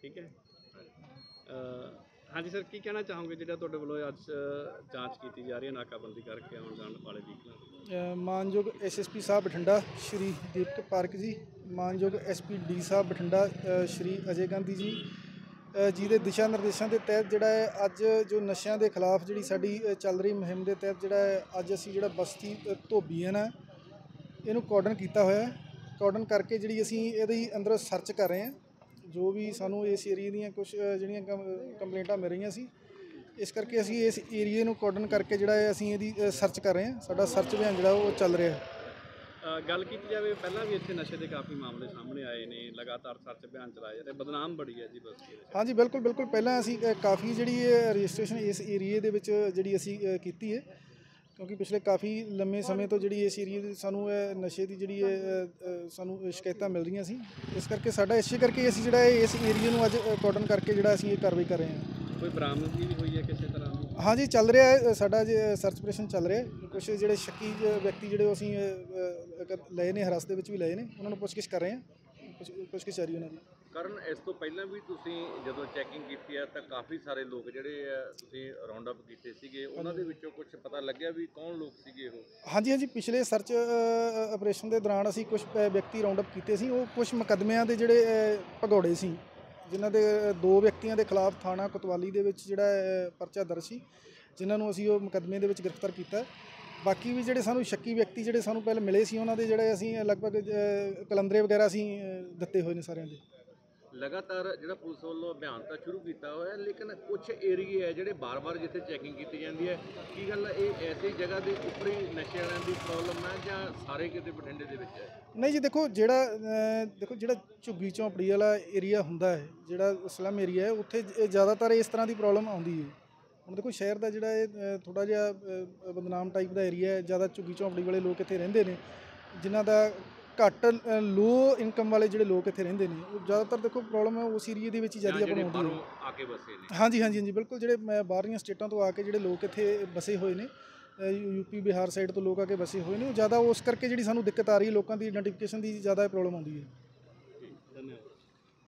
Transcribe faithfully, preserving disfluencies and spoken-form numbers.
ठीक है। हाँ जी सर, की कहना चाहोगे जो तुहाडे वल्लों अज जांच की जा रही है नाकाबंदी करके आने जाने वाले व्हीकलों? मानयोग एस एस पी साहब बठिंडा श्री दीपक पारक जी, मानयोग एस पी डी साहब बठिंडा श्री अजय गांधी जी जी के दिशा निर्देशों के तहत जोड़ा है अज जो नशों के खिलाफ जी साड़ी चल रही मुहिम के तहत जोड़ा है अज असी जो बस्ती धोबी है ना इनू कॉर्डन किया होया, कॉर्डन करके जी असी ये अंदर सर्च कर रहे हैं। जो भी सानू इस एरिए दी कुछ जी कंप्लेंटा मिल रही सी, इस करके असी इस एरिए नू कॉर्डन करके जोड़ा है असी ये सर्च कर रहे हैं। साडा सर्च अभियान जोड़ा वो चल रहा है। गल की जाए पहला भी इतने नशे के काफ़ी मामले सामने आए ने, लगातार सर्च अभियान चलाए जा रहे, बदनाम बड़ी है जी बस्ती। हाँ जी बिल्कुल बिल्कुल, पहला असी काफ़ी जी रजिस्ट्रेशन इस एरिए के जी असी की है, क्योंकि पिछले काफ़ी लंबे समय तो जी इस एरिए सानू नशे की जी सानू शिकायत मिल रही सी, इस करके साडा इस करके असी जो इस एरिए में अज कॉर्डन करके जो असी कार्रवाई कर रहे हैं। कोई बरामदगी भी हुई है किसी तरह? हाँ जी चल रहा है, साडा जो सर्च ऑपरेशन चल रहा है। कुछ जो शक्की व्यक्ति जो असी लए ने हिरासत भी लए ने, उन्होंने पुछगिछ कर रहे हैं, पुछगिछ जारी उन्होंने। ਕਰਨ ਇਸ ਤੋਂ ਪਹਿਲਾਂ ਵੀ ਤੁਸੀਂ ਜਦੋਂ ਚੈਕਿੰਗ ਕੀਤੀ ਹੈ ਤਾਂ ਕਾਫੀ ਸਾਰੇ ਲੋਕ ਜਿਹੜੇ ਆ ਤੁਸੀਂ ਰਾਉਂਡ ਅਪ ਕੀਤੇ ਸੀਗੇ, ਉਹਨਾਂ ਦੇ ਵਿੱਚੋਂ ਕੁਝ ਪਤਾ ਲੱਗਿਆ ਵੀ ਕੌਣ ਲੋਕ ਸੀਗੇ ਉਹ? ਹਾਂਜੀ ਹਾਂਜੀ, ਪਿਛਲੇ ਸਰਚ ਆਪਰੇਸ਼ਨ ਦੇ ਦੌਰਾਨ ਅਸੀਂ ਕੁਝ ਵਿਅਕਤੀ ਰਾਉਂਡ ਅਪ ਕੀਤੇ ਸੀ। ਉਹ ਕੁਝ ਮੁਕੱਦਮਿਆਂ ਦੇ ਜਿਹੜੇ ਭਗੌੜੇ ਸੀ, ਜਿਨ੍ਹਾਂ ਦੇ ਦੋ ਵਿਅਕਤੀਆਂ ਦੇ ਖਿਲਾਫ ਥਾਣਾ ਕੋਤਵਾਲੀ ਦੇ ਵਿੱਚ ਜਿਹੜਾ ਪਰਚਾ ਦਰਜ ਸੀ, ਜਿਨ੍ਹਾਂ ਨੂੰ ਅਸੀਂ ਉਹ ਮੁਕੱਦਮੇ ਦੇ ਵਿੱਚ ਗ੍ਰਿਫਤਾਰ ਕੀਤਾ। ਬਾਕੀ ਵੀ ਜਿਹੜੇ ਸਾਨੂੰ ਸ਼ੱਕੀ ਵਿਅਕਤੀ ਜਿਹੜੇ ਸਾਨੂੰ ਪਹਿਲਾਂ ਮਿਲੇ ਸੀ, ਉਹਨਾਂ ਦੇ ਜਿਹੜੇ ਅਸੀਂ ਲਗਭਗ ਕਲੰਦਰੇ ਵਗੈਰਾ ਅਸੀਂ ਦਿੱਤੇ ਹੋਏ ਨੇ ਸਾਰਿਆਂ ਦੇ। लगातार जो पुलिस वालों अभियान तो शुरू किया हुआ, लेकिन कुछ एरिए है जो बार बार जिथे चैकिंग की जाती है, की गल ये ऐसी जगह के उपर ही नशे वालों की प्रॉब्लम है या सारे किते बठिंडे दे विच है? नहीं जी, देखो जोड़ा देखो जो झुग्गी झोंपड़ी वाला एरिया होंदा है, जोड़ा स्लम एरिया है, उत्थे ज़्यादातर इस तरह की प्रॉब्लम आउंदी है। हुण देखो शहर का जोड़ा थोड़ा जिहा बदनाम टाइप का एरिया है, ज़्यादा झुग्गी झोंपड़ी वाले लोग इत्थे रहिंदे ने, जिन्हां दा घट लो इनकम वाले जो लोग इतने रेंदे ने, ज़्यादातर देखो प्रॉब्लम है उस एरिए के ज़्यादा अपनी आती है। हाँ जी हाँ जी हाँ जी बिल्कुल, जो बाहर स्टेटों तो आके जो लोग इतने बसे हुए हैं, यूपी बिहार साइड तो लोग आके बसे हुए हैं, ज़्यादा उस करके जी सानू दिक्कत आ रही है, लोगों की आइडेंटिफिकेशन की ज़्यादा प्रॉब्लम आती है।